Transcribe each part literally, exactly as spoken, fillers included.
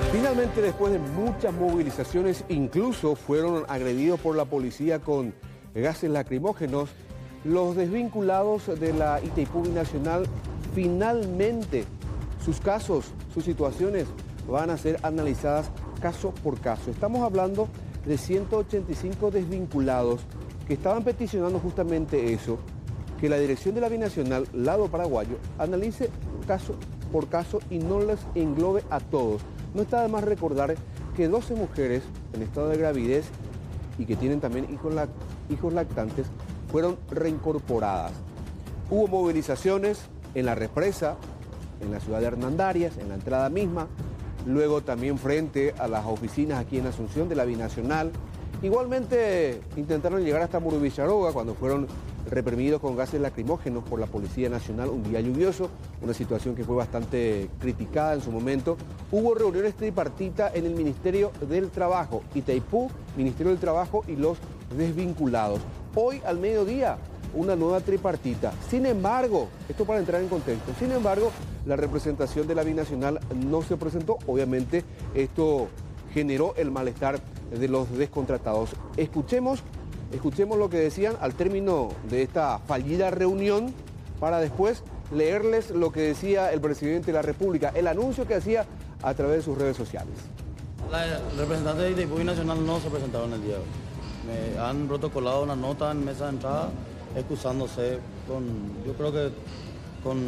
Finalmente, después de muchas movilizaciones, incluso fueron agredidos por la policía con gases lacrimógenos, los desvinculados de la Itaipú Binacional, finalmente sus casos, sus situaciones van a ser analizadas caso por caso. Estamos hablando de ciento ochenta y cinco desvinculados que estaban peticionando justamente eso, que la dirección de la Binacional, lado paraguayo, analice caso por caso y no les englobe a todos. No está de más recordar que doce mujeres en estado de gravidez y que tienen también hijos, lac hijos lactantes fueron reincorporadas. Hubo movilizaciones en la represa, en la ciudad de Hernandarias, en la entrada misma, luego también frente a las oficinas aquí en Asunción de la Binacional. Igualmente intentaron llegar hasta Murubicharoga cuando fueron reprimidos con gases lacrimógenos por la Policía Nacional un día lluvioso, una situación que fue bastante criticada en su momento. Hubo reuniones tripartitas en el Ministerio del Trabajo, Itaipú, Ministerio del Trabajo y los desvinculados. Hoy al mediodía, una nueva tripartita. Sin embargo, esto para entrar en contexto, sin embargo, la representación de la Binacional no se presentó. Obviamente, esto generó el malestar de los descontratados. Escuchemos, escuchemos lo que decían al término de esta fallida reunión para después leerles lo que decía el presidente de la República, el anuncio que hacía a través de sus redes sociales. La representante de Itaipú Binacional no se presentaron el día de hoy. Me han protocolado una nota en mesa de entrada excusándose con, yo creo que con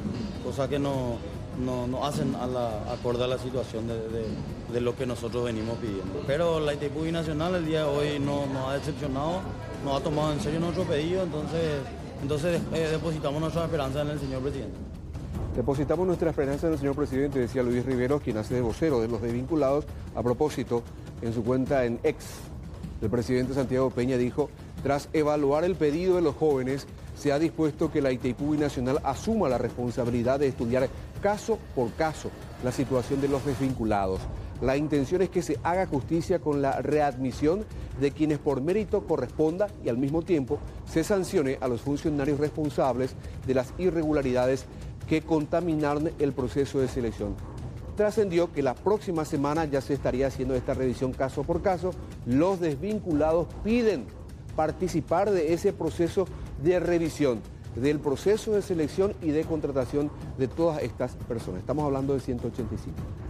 cosas que no, no, no hacen a la, acorde a la situación de, de, de lo que nosotros venimos pidiendo. Pero la Itaipú Binacional el día de hoy no nos ha decepcionado, nos ha tomado en serio nuestro pedido, entonces, entonces eh, depositamos nuestra esperanza en el señor presidente. Depositamos nuestra esperanza en el señor presidente, decía Luis Rivero, quien hace de vocero de los desvinculados. A propósito, en su cuenta en X, el presidente Santiago Peña dijo: tras evaluar el pedido de los jóvenes, se ha dispuesto que la Itaipú Binacional asuma la responsabilidad de estudiar caso por caso la situación de los desvinculados. La intención es que se haga justicia con la readmisión de quienes por mérito corresponda y al mismo tiempo se sancione a los funcionarios responsables de las irregularidades que contaminaron el proceso de selección. Trascendió que la próxima semana ya se estaría haciendo esta revisión caso por caso. Los desvinculados piden participar de ese proceso de revisión, del proceso de selección y de contratación de todas estas personas. Estamos hablando de ciento ochenta y cinco.